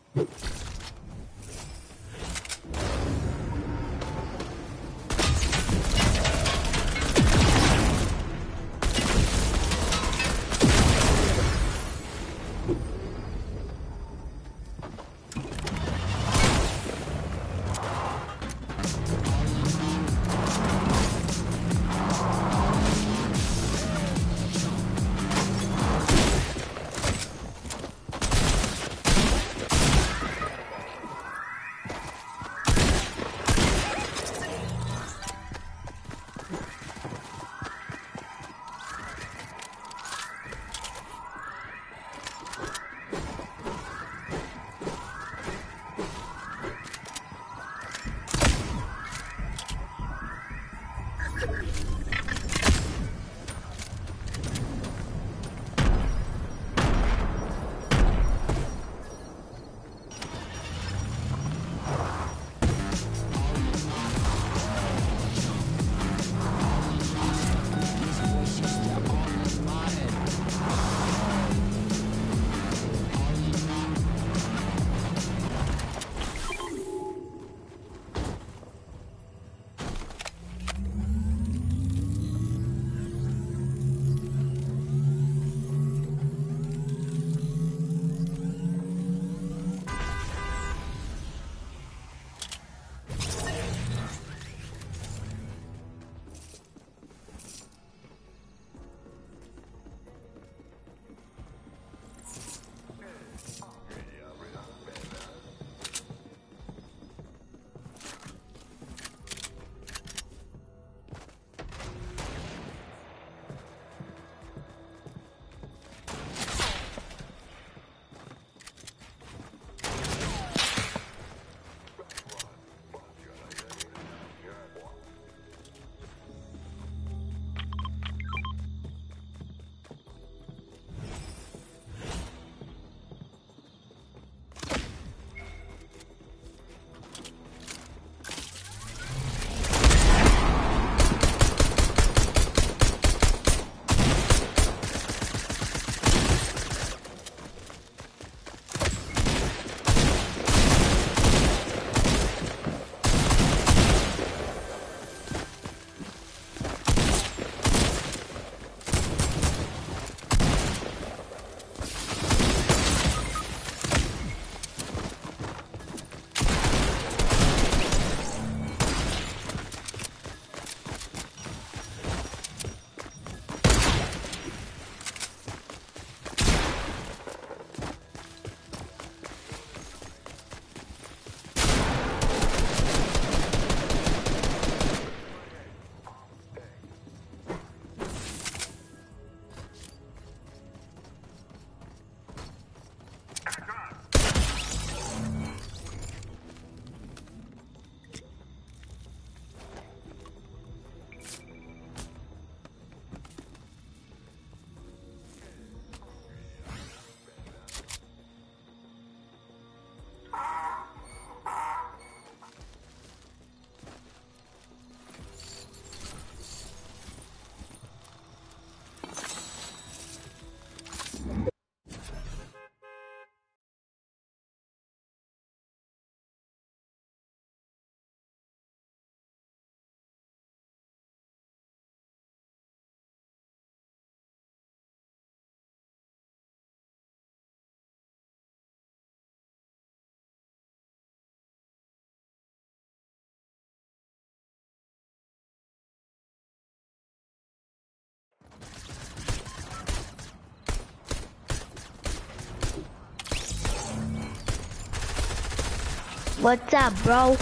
What's up, bro?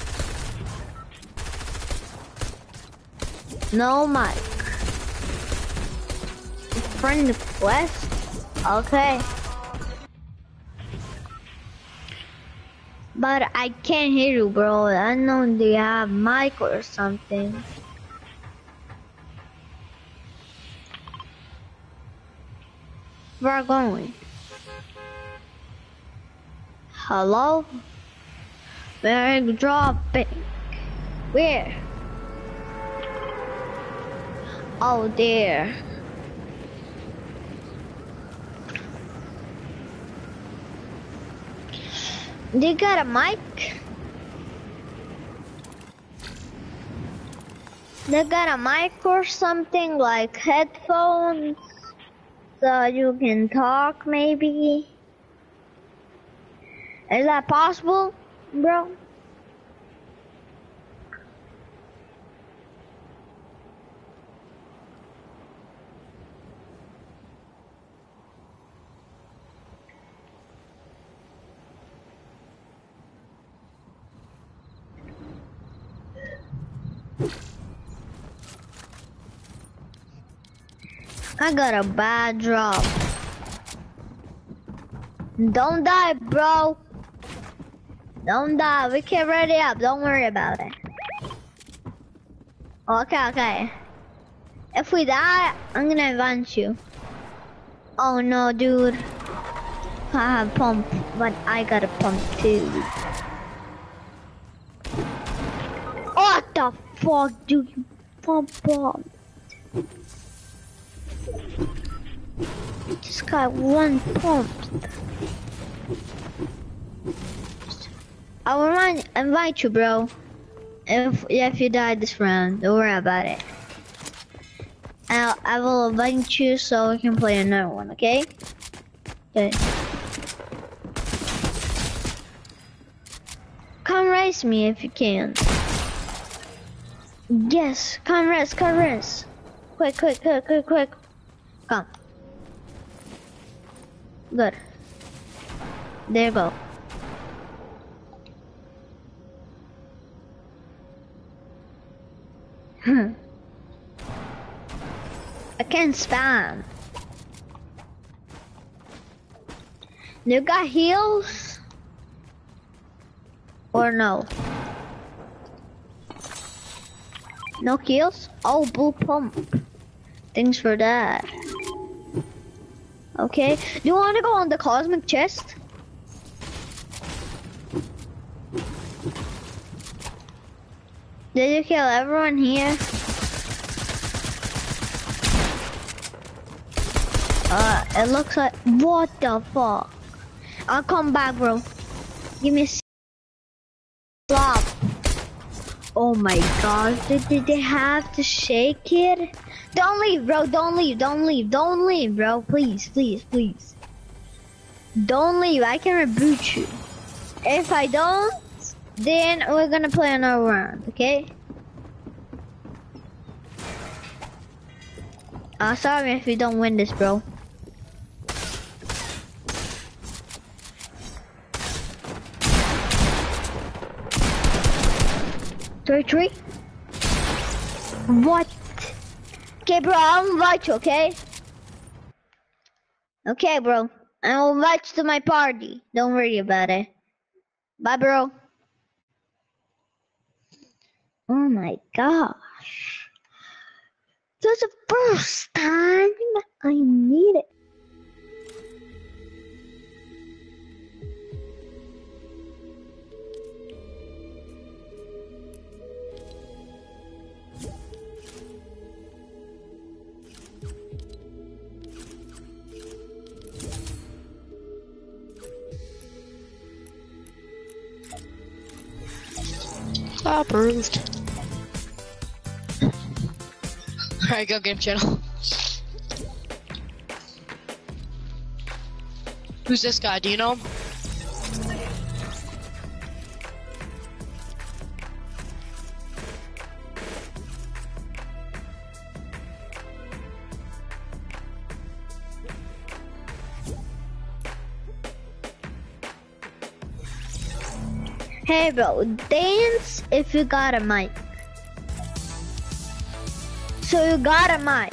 No mic. Friend request? Okay. But I can't hear you, bro. I know they have mic or something. We're going. Hello? We're dropping. Where? Oh, there. They got a mic? They got a mic or something like headphones so you can talk maybe? Is that possible, bro? I got a bad drop. Don't die, bro. Don't die. We can ready up. Don't worry about it. Okay. If we die, I'm gonna avenge you. Oh no, dude. I have pump, but I got a pump too. What the fuck, dude? You pump bomb. Just got one pump. I will invite you, bro. If you die this round, don't worry about it. I will invite you so we can play another one, okay? Okay. Come race me if you can. Yes, come race. Quick. Come. Good. There you go. I can't spam. You got heals? Or no? No heals? Oh, blue pump. Thanks for that. Okay. Do you want to go on the cosmic chest? Did you kill everyone here? It looks like, what the fuck? I'll come back, bro. Give me a slap. Oh my gosh, did they have to shake it? Don't leave, bro, don't leave, bro, please. Don't leave, I can reboot you. If I don't, then we're gonna play another round, okay? Sorry if you don't win this, bro. Three. What? Okay, bro, I'll invite you, okay? Okay, bro. I'll invite you to my party. Don't worry about it. Bye, bro. Oh my gosh. This is the first time I need it. Approved. Alright, go game channel. Who's this guy? Do you know him? Hey bro, dance if you got a mic. So you got a mic.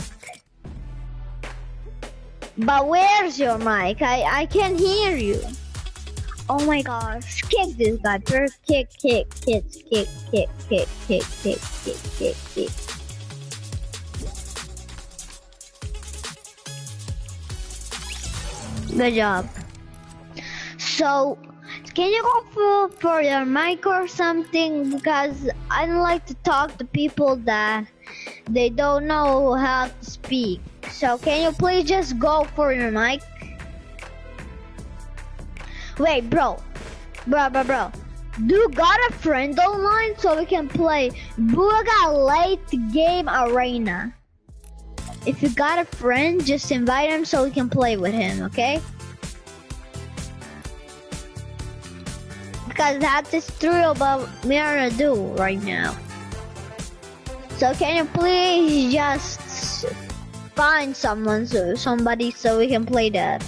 But where's your mic? I can't hear you. Oh my gosh, kick this guy, bro. Kick. Good job. So, can you go for your mic or something? Because I don't like to talk to people that they don't know how to speak. So can you please just go for your mic? Wait, bro. Bro. Do you got a friend online so we can play Booga Late Game Arena? If you got a friend, just invite him so we can play with him, okay? Because that is true about me to do right now. So can you please just find somebody so we can play that?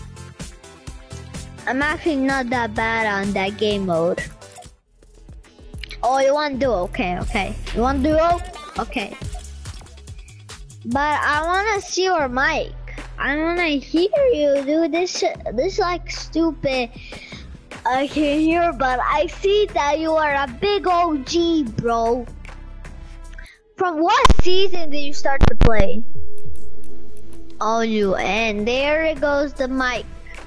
I'm actually not that bad on that game mode. Oh, you want duo? Okay. You want duo? Okay. But I wanna see your mic. I wanna hear you, dude. This like stupid. I can hear, but I see that you are a big OG, bro. From what season did you start to play? Oh, you, and there it goes the mic.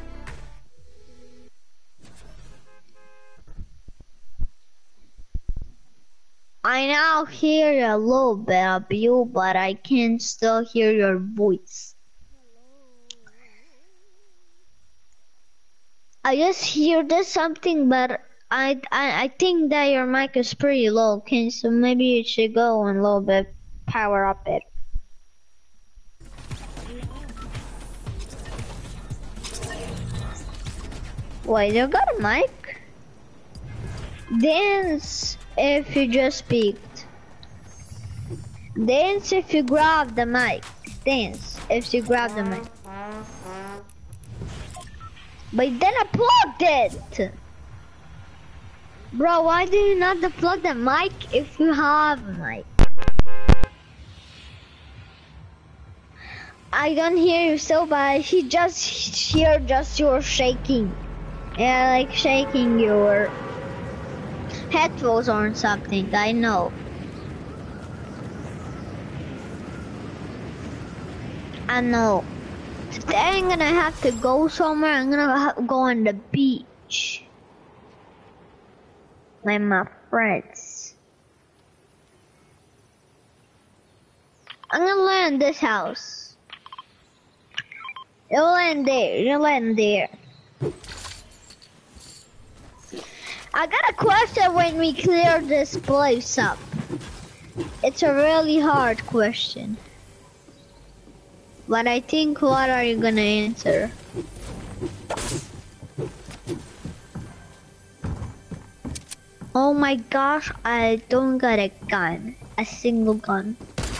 I now hear a little bit of you, but I can still hear your voice. I just hear this something, but I think that your mic is pretty low. So maybe you should go and a little bit power up it. Wait, you got a mic? Dance if you just peeked. Dance if you grab the mic. Dance if you grab the mic. But then I plugged it! Bro, why do you not plug the mic if you have a mic? I don't hear you so bad. He just hear just your shaking. Yeah, like shaking your headphones or something, I know. I know. Today I'm gonna have to go somewhere. I'm gonna go on the beach with my friends. I'm gonna land this house. You'll land there. You'll land there. I got a question when we clear this place up. It's a really hard question. But I think, what are you gonna answer? Oh my gosh, I don't got a gun. A single gun.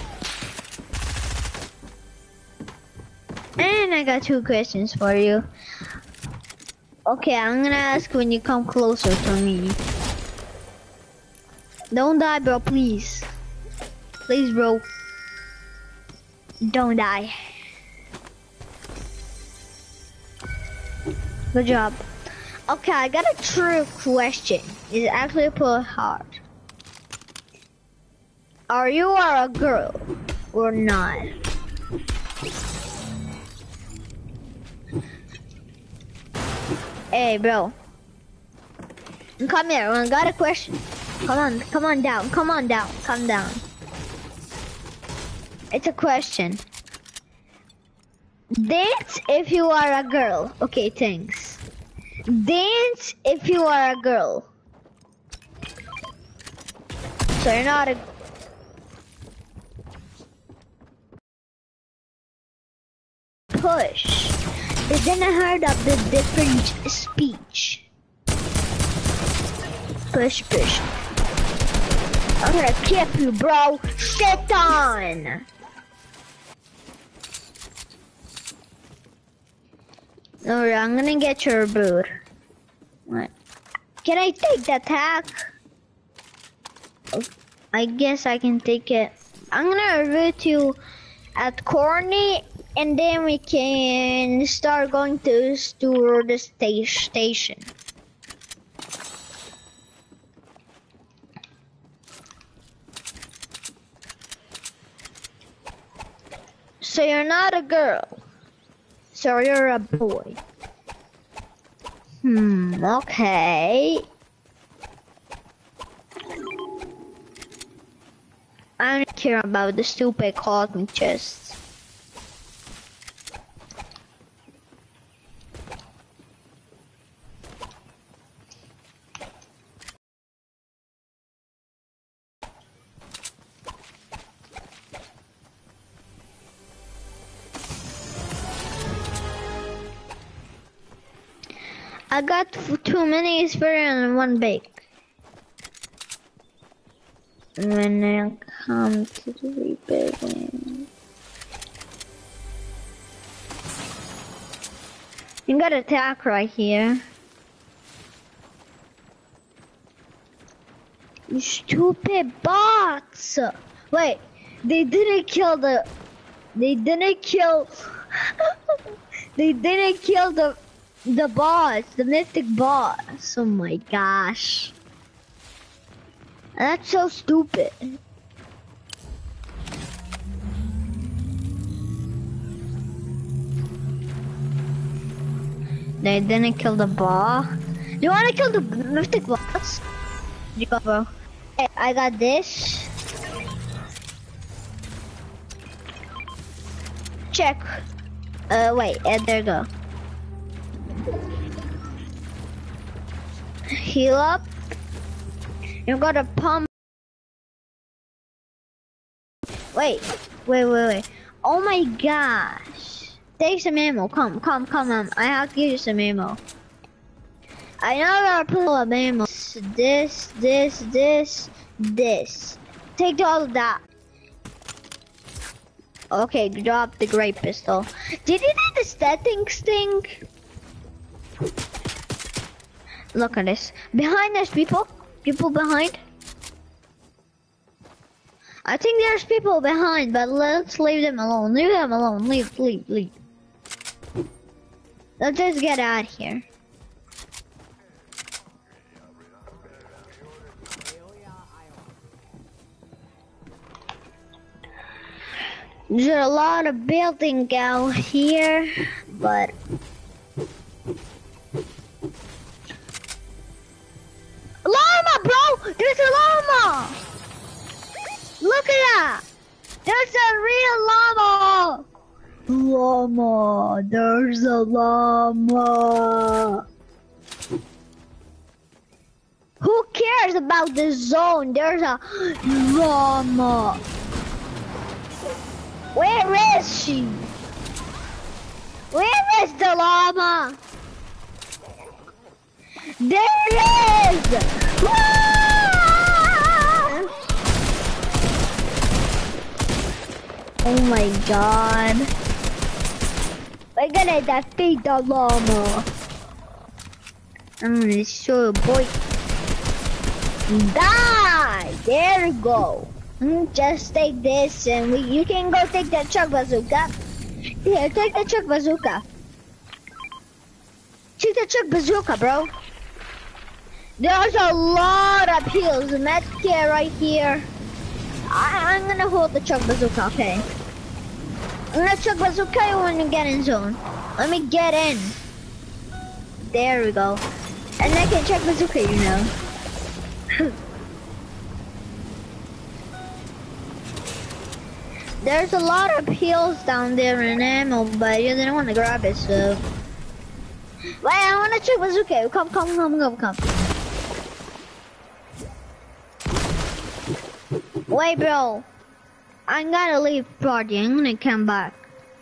And I got 2 questions for you. Okay, I'm gonna ask when you come closer to me. Don't die, bro, please. Please, bro. Don't die. Good job. Okay, I got a true question. It's actually pretty hard. Are you a girl or not? Hey, bro. Come here. I got a question. Come on down. Come down. It's a question. Dance if you are a girl. Okay, thanks. Dance if you are a girl. So you're not a... Push. But then I heard of the different speech. Push. I'm gonna keep you, bro. Shit on. Alright, I'm gonna get your boot. What? Can I take the attack? Oh, I guess I can take it. I'm gonna route you at Corny, and then we can start going to the station. So you're not a girl. So you're a boy. Okay. I don't care about the stupid cosmic chests. I got two minis for and one bake. When I come to the rebuilding, you got attack right here. You stupid bots! Wait, they didn't kill the. They didn't kill. They didn't kill the boss, the mythic boss. Oh my gosh. That's so stupid. They didn't kill the boss. You wanna kill the mythic boss? You go, bro. Hey, I got this. Check. Wait, there you go. Heal up. You gotta pump. Wait. Oh my gosh. Take some ammo. Come on. I have to give you some ammo. I know I gotta put up ammo. This. Take all of that. Okay, drop the great pistol. Did you do the settings thing? Look at this. Behind there's people. People behind. I think there's people behind, but let's leave them alone. Leave them alone. Leave. Let's just get out of here. There's a lot of building out here, but llama, bro! There's a llama! Look at that! There's a real llama! Llama! There's a llama! Who cares about the zone? There's a llama! Where is she? Where is the llama? There it is! Ah! Oh my god. We're gonna defeat the llama. I'm gonna show you, boy. Die! There you go. Just take this and you can go take that truck bazooka. Here, take the truck bazooka. Take the truck bazooka, bro. There's a lot of heals. Medkit right here. I'm gonna hold the truck bazooka, okay? I'm gonna truck bazooka you when you get in zone. Let me get in. There we go. And I can truck bazooka, you know. There's a lot of heals down there in ammo, but you didn't want to grab it, so. Wait, I want to check bazooka. Come. Wait, bro. I gotta leave party. I'm gonna come back.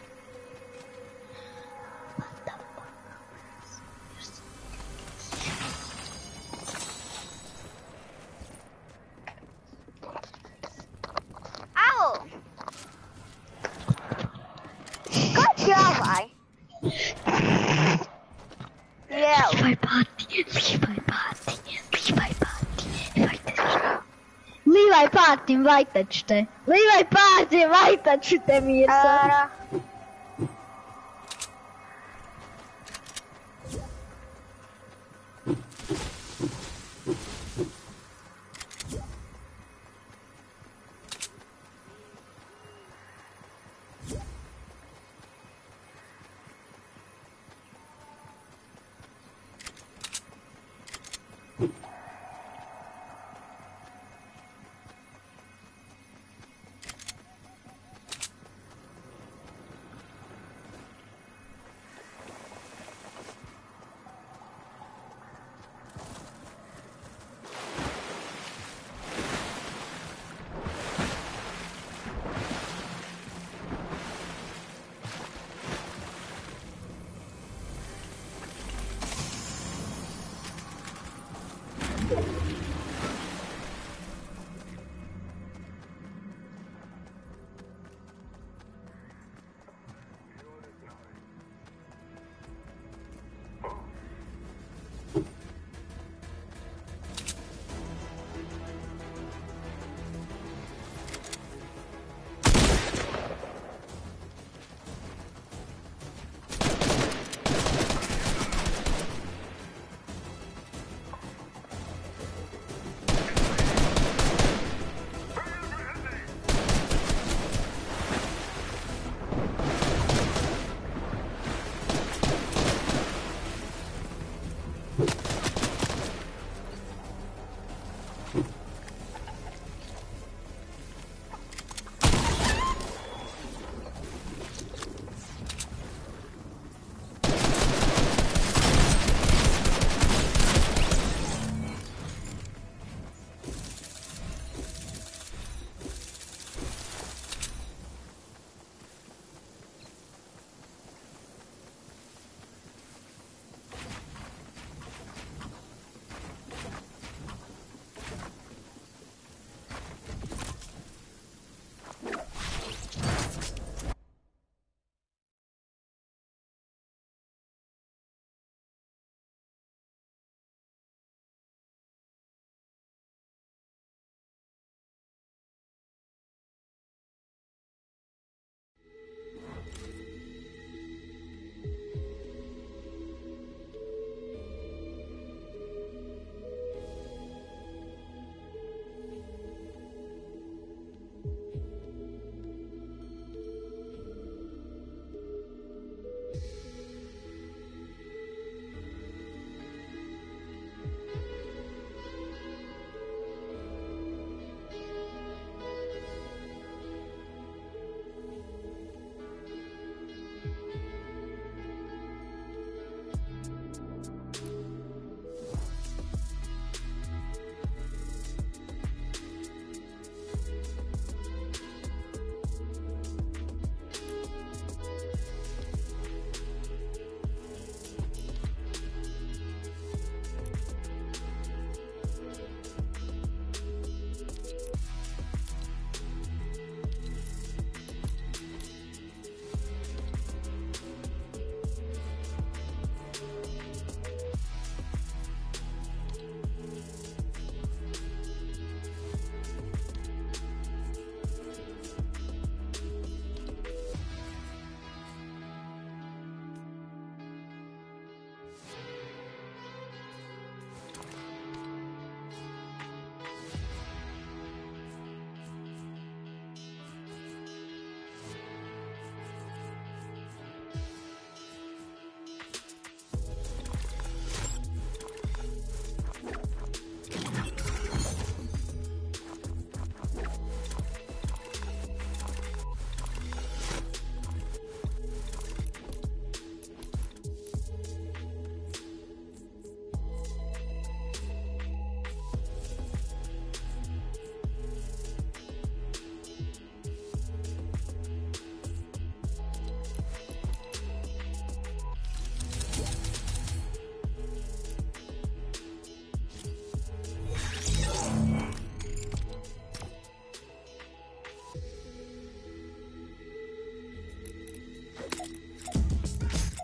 Ow! Good job, I. Yeah. Leave my party. Levi party, invajte. Levi party, invajte Mirsa.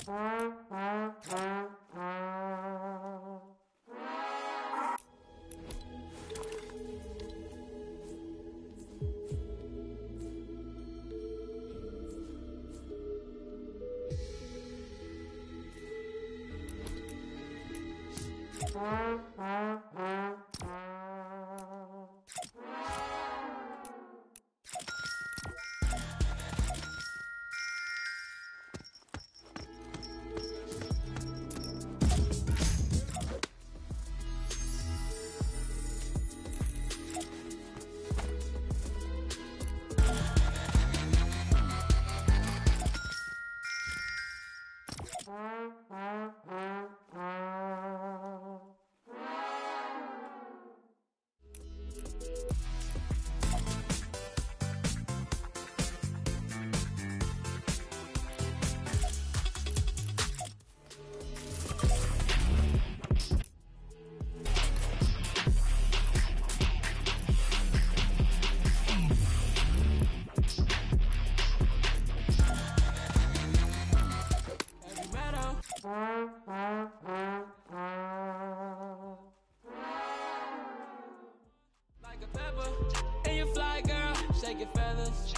Like a pepper, and you fly, girl, shake your feathers.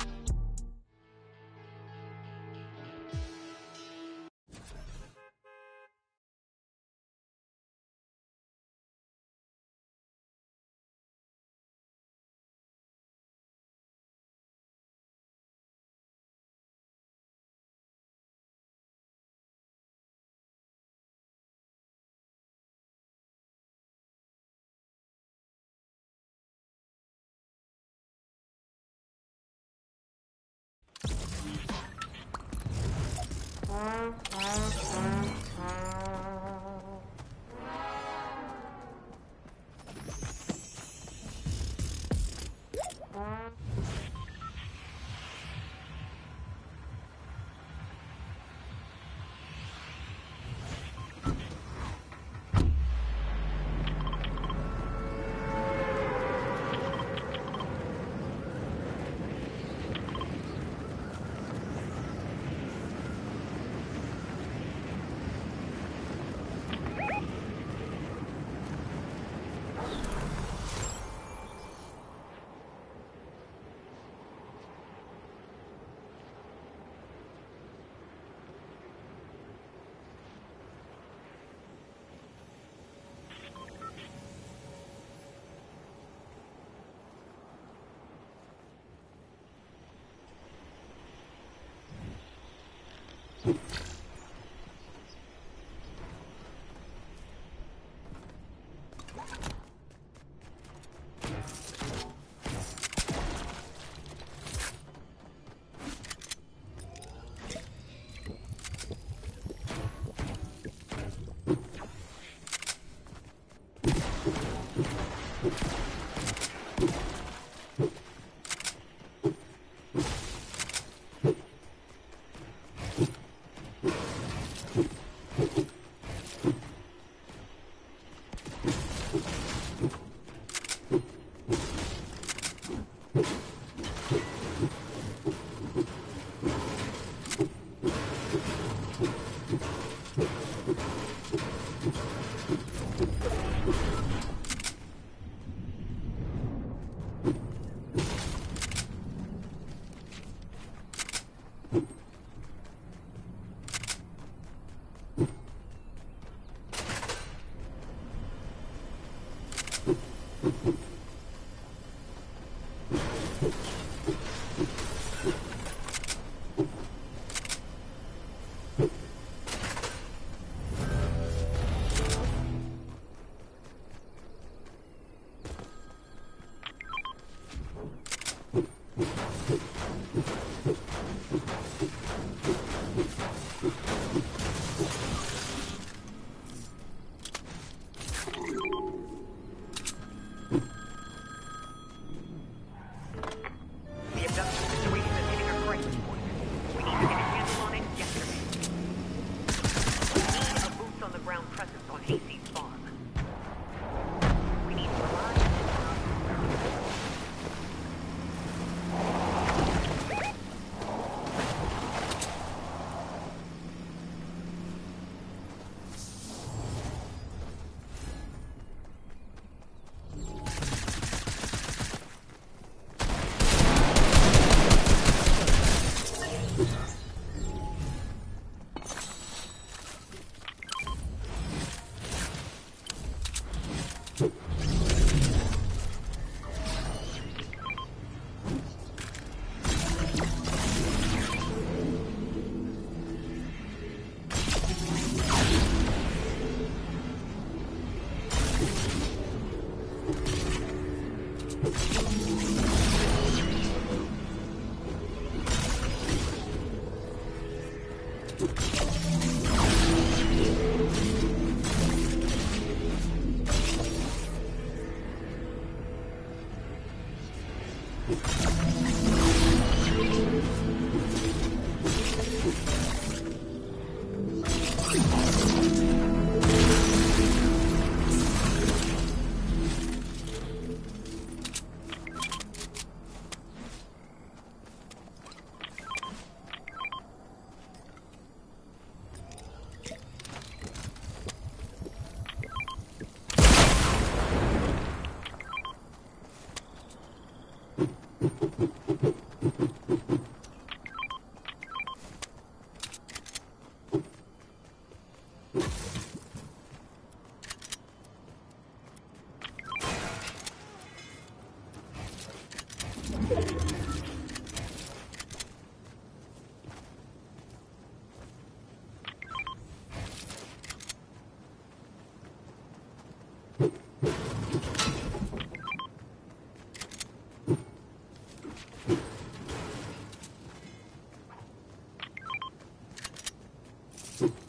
You